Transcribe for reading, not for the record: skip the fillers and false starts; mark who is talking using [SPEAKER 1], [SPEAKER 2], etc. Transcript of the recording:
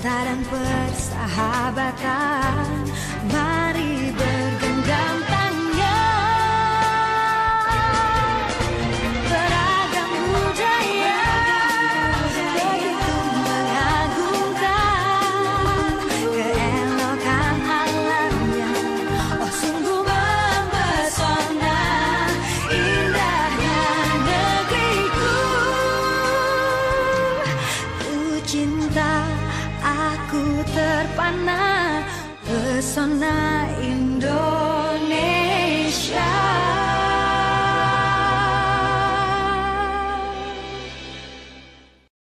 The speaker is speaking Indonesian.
[SPEAKER 1] cinta dan persahabatan, mari bergenggam tangan. Beragam budaya begitu mengagumkan, keelokan alamnya oh sungguh mempesona. Indahnya negeriku, ku cinta, aku terpana pesona Indonesia.